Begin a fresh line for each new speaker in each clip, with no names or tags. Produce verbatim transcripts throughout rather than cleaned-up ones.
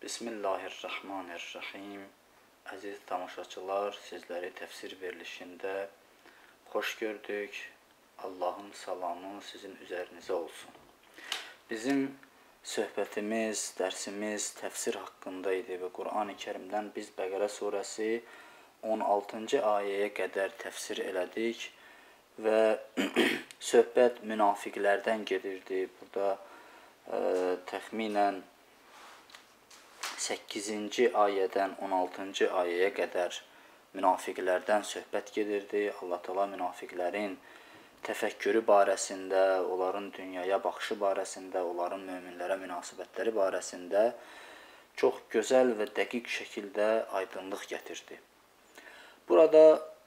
Bismillahirrahmanirrahim. Əziz tamaşaçılar, sizləri təfsir verilişində xoş gördük. Allahın salamı sizin üzərinizə olsun. Bizim söhbətimiz, dərsimiz təfsir haqqında idi və Qur'an-ı Kərimdən biz Bəqərə surəsi on altıncı ayəyə qədər təfsir elədik və söhbət münafiqlərdən gedirdi. Burada ə, təxminən səkkizinci ayədən on altıncı ayəyə qədər münafiqlərdən söhbət gedirdi. Allah Teala münafiqlərin təfəkkürü barəsində, onların dünyaya baxışı barəsində, onların möminlərə münasibətləri barəsində çox gözəl və dəqiq şəkildə aydınlıq gətirdi. Burada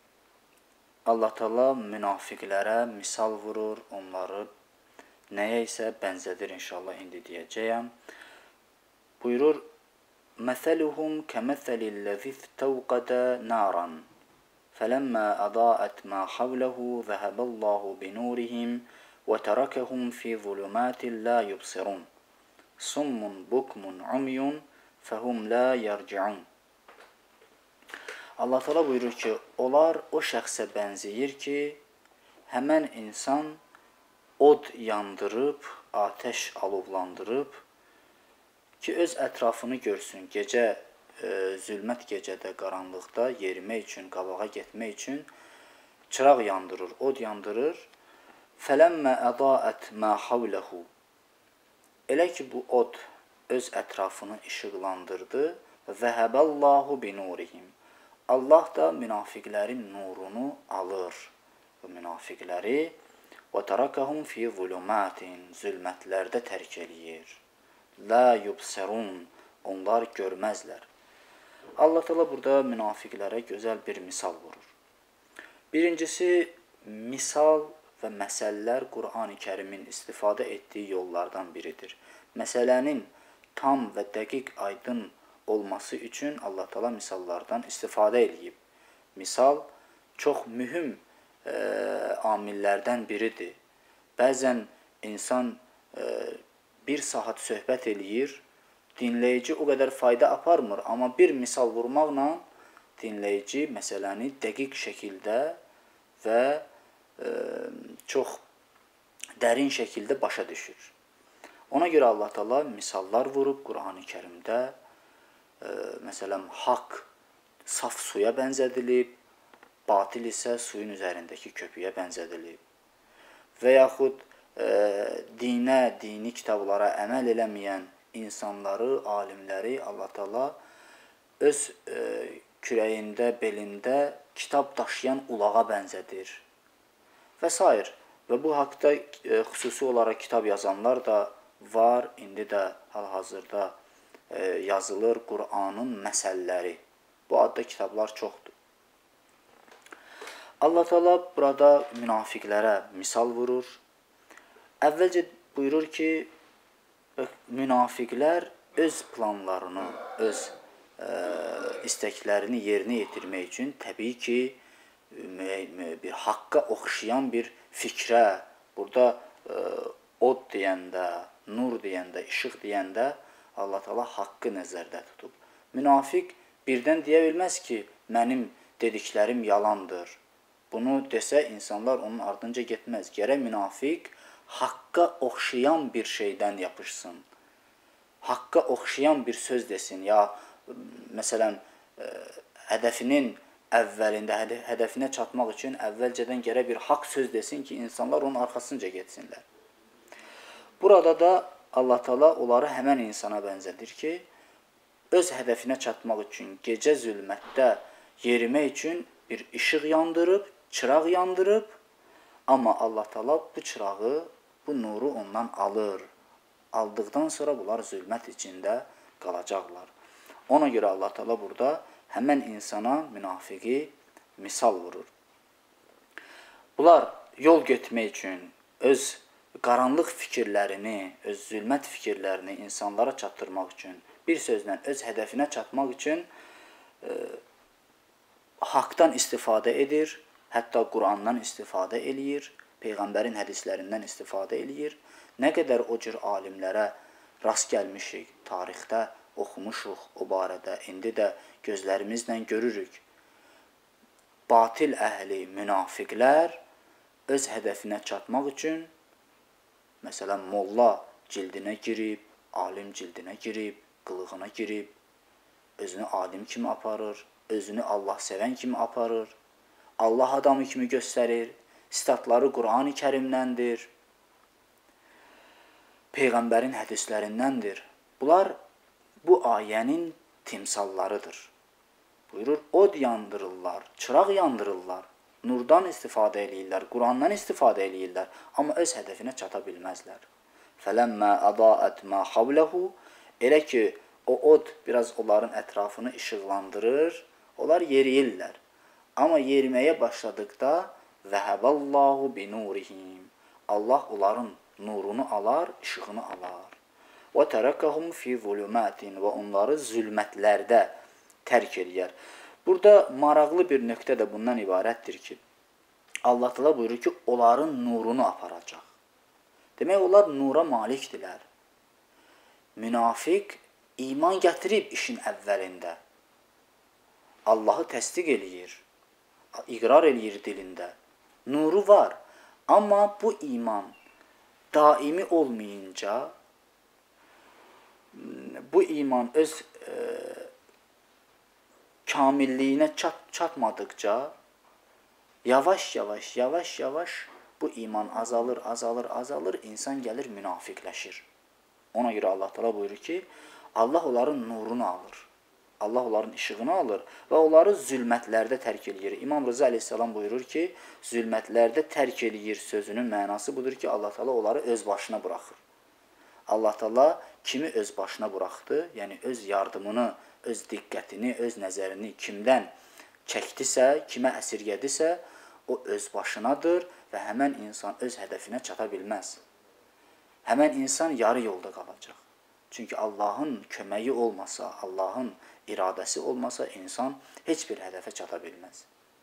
Allah Teala münafiqlərə misal vurur, onları nəyə isə bənzədir inşallah indi deyəcəyəm. Buyurur: "Məsəluhum kəməsəlillezî istəvqədə naran, fələmmə ədaət mə havləhu zəhəbəllahu binurihim və tərəkəhum fi zulümətin la yubsirun. Summun bukmun umyun fəhum la yerciun." Allah Teala buyurur ki, onlar o şəxsə bənzəyir ki, həmən insan od yandırıb, atəş alovlandırıb ki, öz ətrafını görsün. Gecə, e, zülmət gecədə, qaranlıqda yerimək üçün, qabağa getmək üçün çıraq yandırır, od yandırır. Fələmmə ədaət mə havləhu. Elə ki, bu od öz ətrafını işıqlandırdı. Zəhəbəllahu binurihim. Allah da münafiqlərin nurunu alır. Bu münafiqləri və tərəkəhum fi zulümətin, zülmətlərdə tərk eləyir. La yubsirun, onlar görməzlər. Allah Teala burada münafiqlərə gözəl bir misal vurur. Birincisi, misal və məsələlər Qur'an-ı Kərimin istifadə etdiyi yollardan biridir. Məsələnin tam və dəqiq aydın olması üçün Allah Teala misallardan istifadə edib. Misal çox mühüm e, amillərdən biridir. Bəzən insan e, bir saat söhbət eləyir, dinləyici o qədər fayda aparmır, amma bir misal vurmaqla dinləyici məsələni dəqiq şəkildə və e, çox dərin şəkildə başa düşür. Ona görə Allah Teala misallar vurub Qur'an-ı Kərimdə, e, məsələn, haqq saf suya bənzədilib, batil isə suyun üzərindəki köpüyə bənzədilib. Və yaxud e, dinə, dini kitablara əməl eləməyən insanları, alimləri Allah Teala öz e, kürəyində, belində kitab daşıyan ulağa bənzədir və s. Və bu haqda e, xüsusi olaraq kitab yazanlar da var, indi də hal-hazırda e, yazılır Qur'anın məsəlləri. Bu adda kitablar çoxdur. Allah Teala burada münafiqlərə misal vurur. Əvvəlcə buyurur ki, münafiqlər öz planlarını, öz e, istəklərini yerinə yetirmək üçün təbii ki, bir haqqa oxşayan bir fikrə, burada e, od deyəndə, nur deyəndə, işıq deyəndə Allah Teala haqqı nəzərdə tutub. Münafiq birdən deyə bilməz ki, mənim dediklərim yalandır. Bunu desə, insanlar onun ardınca getməz. Gərək münafiq haqqa oxşayan bir şeydən yapışsın. Haqqa oxşayan bir söz desin. Ya, məsələn, ə, hədəfinin əvvəlində, hədə, hədəfinə çatmaq üçün əvvəlcədən gərək bir haqq söz desin ki, insanlar onun arxasınca getsinlər. Burada da Allah Teala onları həmən insana bənzədir ki, öz hədəfinə çatmaq üçün gecə zülmətdə yerimək üçün bir işıq yandırıb, çıraq yandırıb, amma Allah Teala bu çırağı, bu nuru ondan alır. Aldıqdan sonra bunlar zülmət içində qalacaqlar. Ona görə Allah Teala burada həmən insana, münafiqi misal vurur. Bunlar yol getmək üçün öz qaranlıq fikirlərini, öz zülmət fikirlərini insanlara çatdırmaq üçün, bir sözlə öz hədəfinə çatmaq üçün e, haqdan istifadə edir, hətta Qur'andan istifadə eləyir, Peyğəmbərin hədislərindən istifadə eləyir. Nə qədər o cür alimlərə rast gəlmişik tarixdə, oxumuşuq o barədə. İndi də gözlərimizlə görürük. Batil əhli, münafiqlər öz hədəfinə çatmaq üçün, məsələn, molla cildinə girib, alim cildinə girib, qılığına girib, özünü alim kimi aparır, özünü Allah sevən kimi aparır, Allah adamı kimi göstərir, sitatları Qur'an-ı Kərimdəndir, Peyğəmbərin hədislərindəndir. Bunlar bu ayənin timsallarıdır. Buyurur, od yandırırlar, çıraq yandırırlar, nurdan istifadə eləyirlər, Qur'andan istifadə eləyirlər, amma öz hədəfinə çata bilməzlər. Fələmmə ədaət mə xavləhu, elə ki, o od biraz onların ətrafını işıqlandırır, onlar yeriyirlər. Amma yeriməyə başladıqda, vəhəbəllahu binurihim, Allah onların nurunu alar, işığını alar. Və tərəkəhum fi zulumatin, və onları zülmətlərdə tərk eləyər. Burada maraqlı bir nöqtə də bundan ibarətdir ki, Allah təala buyurur ki, onların nurunu aparacaq. Demək, onlar nura malikdirlər. Münafiq iman gətirib işin əvvəlində. Allahı təsdiq eləyir, iqrar eləyir dilində. Nuru var, amma bu iman daimi olmayınca, bu iman öz e, kamilliyinə çat, çatmadıqca yavaş-yavaş, yavaş-yavaş bu iman azalır, azalır, azalır, insan gəlir münafiqləşir. Ona görə Allah təala buyurur ki, Allah onların nurunu alır, Allah onların işığını alır və onları zülmətlərdə tərk eləyir. İmam Rıza əleyhissalam buyurur ki, zülmətlərdə tərk eləyir sözünün mənası budur ki, Allah təala onları öz başına buraxır. Allah təala kimi öz başına buraxdı, yəni öz yardımını, öz diqqətini, öz nəzərini kimdən çəkdisə, kimə əsirgədisə, o öz başınadır və həmən insan öz hədəfinə çata bilməz. Həmən insan yarı yolda qalacaq. Çünki Allahın köməyi olmasa, Allahın iradəsi olmasa, insan heç bir hədəfə çata bilməz.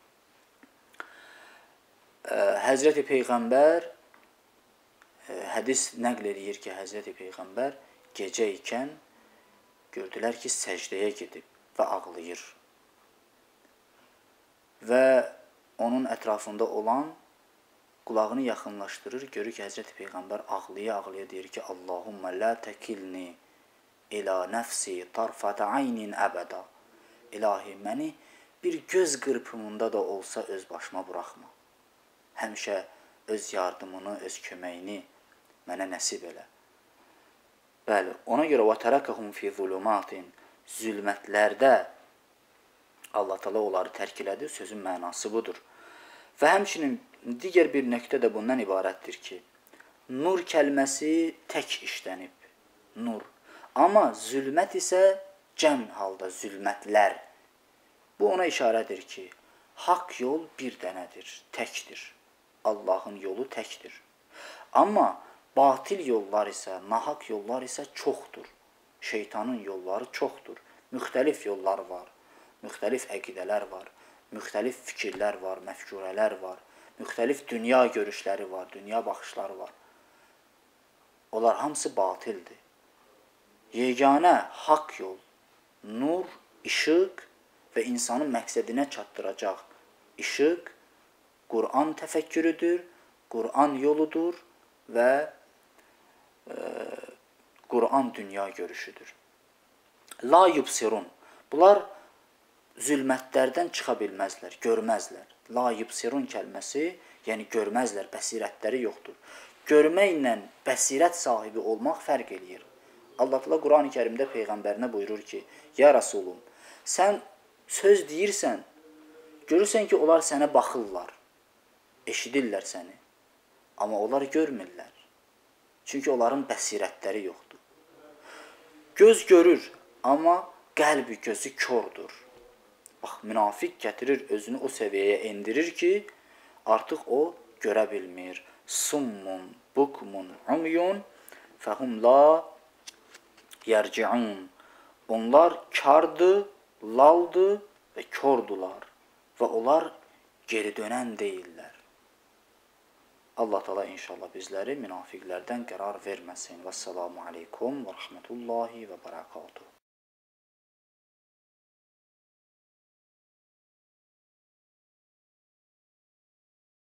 Həzrəti Peyğəmbər, hədis nəql edir ki, Həzrəti Peyğəmbər gecə ikən gördülər ki, səcdəyə gedib və ağlayır. Və onun ətrafında olan qulağını yaxınlaşdırır, görür ki, Həzrəti Peyğəmbər ağlaya-ağlaya deyir ki, Allahumma la təkilni ilə nəfsi tarfata aynin əbəda. İlahi, məni bir göz qırpımında da olsa öz başıma buraxma. Həmişə öz yardımını, öz köməyini mənə nəsib elə. Bəli, ona görə وَتَرَكَهُمْ فِي ظُلُمَاتٍ zülmətlərdə Allah təala onları tərk elədi, sözün mənası budur. Və həmçinin digər bir nöqtə də bundan ibarətdir ki, nur kəlməsi tək işlənib, nur. Amma zülmət isə cəm halda zülmətlər. Bu ona işarədir ki, haqq yol bir dənədir, təkdir. Allahın yolu təkdir. Amma batil yollar isə, nahaq yollar isə çoxdur. Şeytanın yolları çoxdur. Müxtəlif yollar var, müxtəlif əqidələr var, müxtəlif fikirlər var, məfkurələr var, müxtəlif dünya görüşləri var, dünya baxışları var. Onlar hamısı batildir. Yeganə haqq yol, nur, işıq və insanın məqsədinə çatdıracaq işıq, Qur'an təfəkkürüdür, Qur'an yoludur və Qur'an dünya görüşüdür. La yubsirun. Bunlar zülmətlərdən çıxa bilməzlər, görməzlər. La yubsirun kəlməsi, yəni görməzlər, bəsirətləri yoxdur. Görməklə bəsirət sahibi olmaq fərq eləyir. Allah təala Qur'an-ı Kərimdə Peyğəmbərinə buyurur ki, ya Rasulum, sən söz deyirsən, görürsən ki, onlar sənə baxırlar, eşidirlər səni, amma onlar görmürlər. Çünki onların bəsirətləri yoxdur. Göz görür, amma qəlbi gözü kördür. Bax, münafiq gətirir, özünü o səviyyəyə endirir ki, artıq o görə bilmir. Summun, bukmun, umyun, fəhum la yerciun. Onlar kardır, laldır və kördular və onlar geri dönən deyirlər. Allah təala inşallah bizləri münafiqlərdən qərar verməsin. Vəssalamu aleykum və rəhmətullahi və bərəkatuhu.